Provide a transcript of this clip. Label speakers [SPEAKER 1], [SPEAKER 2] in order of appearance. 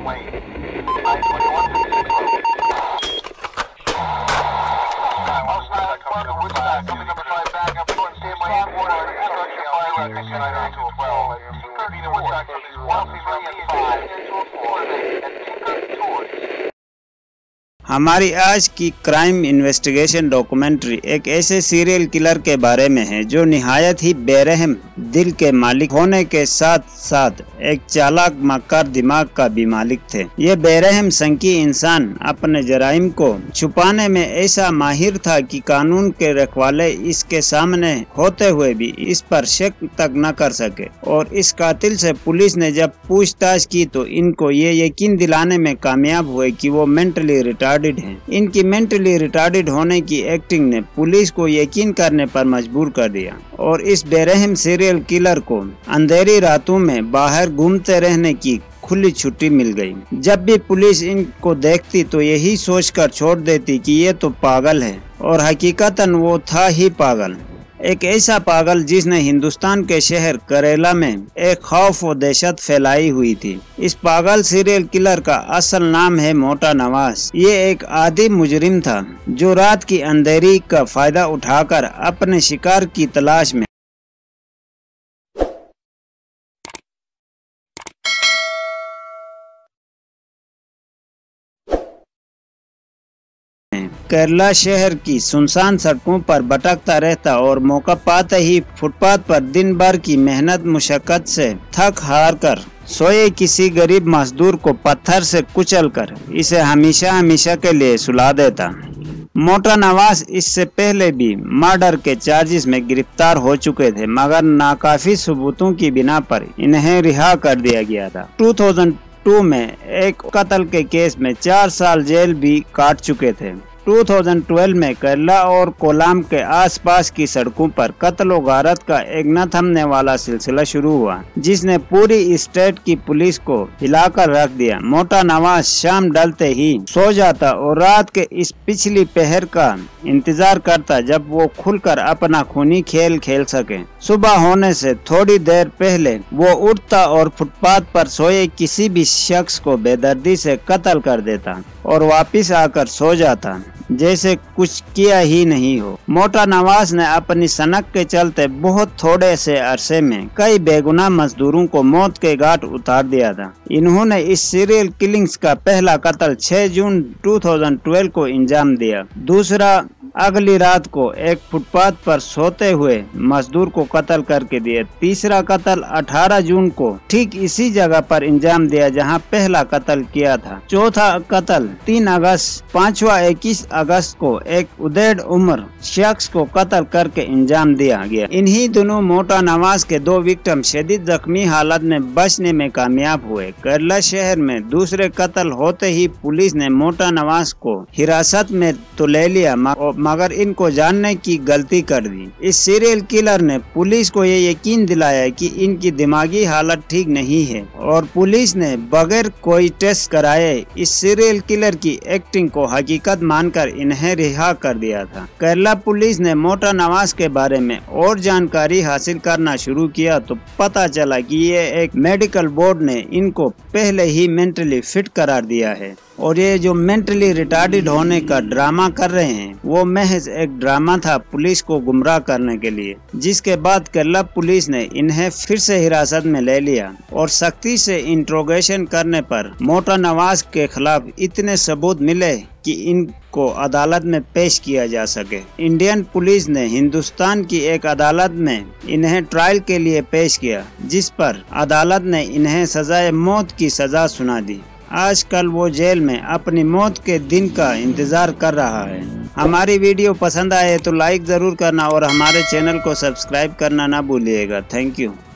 [SPEAKER 1] हमारी आज की क्राइम इन्वेस्टिगेशन डॉक्यूमेंट्री एक ऐसे सीरियल किलर के बारे में है जो निहायत ही बेरहम दिल के मालिक होने के साथ साथ एक चालाक मक्कार दिमाग का भी मालिक थे। ये बेरहम संकी इंसान अपने जराइम को छुपाने में ऐसा माहिर था कि कानून के रखवाले इसके सामने होते हुए भी इस पर शक तक न कर सके। और इस कातिल से पुलिस ने जब पूछताछ की तो इनको ये यकीन दिलाने में कामयाब हुए कि वो मेंटली रिटार्डेड हैं। इनकी मेंटली रिटार्डेड होने की एक्टिंग ने पुलिस को यकीन करने पर मजबूर कर दिया और इस बेरहम सीरियल किलर को अंधेरी रातों में बाहर घूमते रहने की खुली छुट्टी मिल गई। जब भी पुलिस इनको देखती तो यही सोचकर छोड़ देती कि ये तो पागल है, और हकीकतन वो था ही पागल। एक ऐसा पागल जिसने हिंदुस्तान के शहर करेला में एक खौफ और दहशत फैलाई हुई थी। इस पागल सीरियल किलर का असल नाम है मोटा नवाज। ये एक आदी मुजरिम था जो रात की अंधेरी का फायदा उठाकर अपने शिकार की तलाश में केरला शहर की सुनसान सड़कों पर भटकता रहता और मौका पाते ही फुटपाथ पर दिन भर की मेहनत मुशक्कत से थक हार कर सोए किसी गरीब मजदूर को पत्थर से कुचलकर इसे हमेशा हमेशा के लिए सुला देता। मोटा नवाज इससे पहले भी मर्डर के चार्जेस में गिरफ्तार हो चुके थे, मगर नाकाफी सबूतों की बिना पर इन्हें रिहा कर दिया गया था। 2002 में एक कत्ल के केस में 4 साल जेल भी काट चुके थे। 2012 में केरला और कोलाम के आसपास की सड़कों पर कत्ल और गारत का एक न थमने वाला सिलसिला शुरू हुआ, जिसने पूरी स्टेट की पुलिस को हिलाकर रख दिया। मोटा नवाज शाम ढलते ही सो जाता और रात के इस पिछली पहर का इंतजार करता जब वो खुलकर अपना खूनी खेल खेल सके। सुबह होने से थोड़ी देर पहले वो उठता और फुटपाथ पर सोए किसी भी शख्स को बेदर्दी से कत्ल कर देता और वापस आकर सो जाता जैसे कुछ किया ही नहीं हो। मोटा नवाज ने अपनी सनक के चलते बहुत थोड़े से अरसे में कई बेगुनाह मजदूरों को मौत के घाट उतार दिया था। इन्होंने इस सीरियल किलिंग्स का पहला कत्ल 6 जून 2012 को अंजाम दिया। दूसरा अगली रात को एक फुटपाथ पर सोते हुए मजदूर को कत्ल करके दिया। तीसरा कत्ल 18 जून को ठीक इसी जगह पर अंजाम दिया जहां पहला कत्ल किया था। चौथा कत्ल 3 अगस्त, पांचवा 21 अगस्त को एक उदेड़ उम्र शख्स को कत्ल करके अंजाम दिया गया। इन्हीं दोनों मोटा नवाज के 2 विक्टिम शदीद जख्मी हालत में बचने में कामयाब हुए। केरला शहर में दूसरे कत्ल होते ही पुलिस ने मोटा नवाज को हिरासत में तो ले लिया, मगर इनको जानने की गलती कर दी। इस सीरियल किलर ने पुलिस को ये यकीन दिलाया कि इनकी दिमागी हालत ठीक नहीं है और पुलिस ने बगैर कोई टेस्ट कराए इस सीरियल किलर की एक्टिंग को हकीकत मानकर इन्हें रिहा कर दिया था। केरला पुलिस ने मोटा नवाज के बारे में और जानकारी हासिल करना शुरू किया तो पता चला कि ये एक मेडिकल बोर्ड ने इनको पहले ही मेंटली फिट करार दिया है और ये जो मेंटली रिटार्डेड होने का ड्रामा कर रहे हैं वो महज एक ड्रामा था पुलिस को गुमराह करने के लिए। जिसके बाद केरला पुलिस ने इन्हें फिर से हिरासत में ले लिया और सख्ती से इंट्रोगेशन करने पर मोटा नवाज के खिलाफ इतने सबूत मिले कि इनको अदालत में पेश किया जा सके। इंडियन पुलिस ने हिंदुस्तान की एक अदालत में इन्हें ट्रायल के लिए पेश किया, जिस पर अदालत ने इन्हें सजाए मौत की सजा सुना दी। आजकल वो जेल में अपनी मौत के दिन का इंतजार कर रहा है। हमारी वीडियो पसंद आए तो लाइक जरूर करना और हमारे चैनल को सब्सक्राइब करना ना भूलिएगा। Thank you.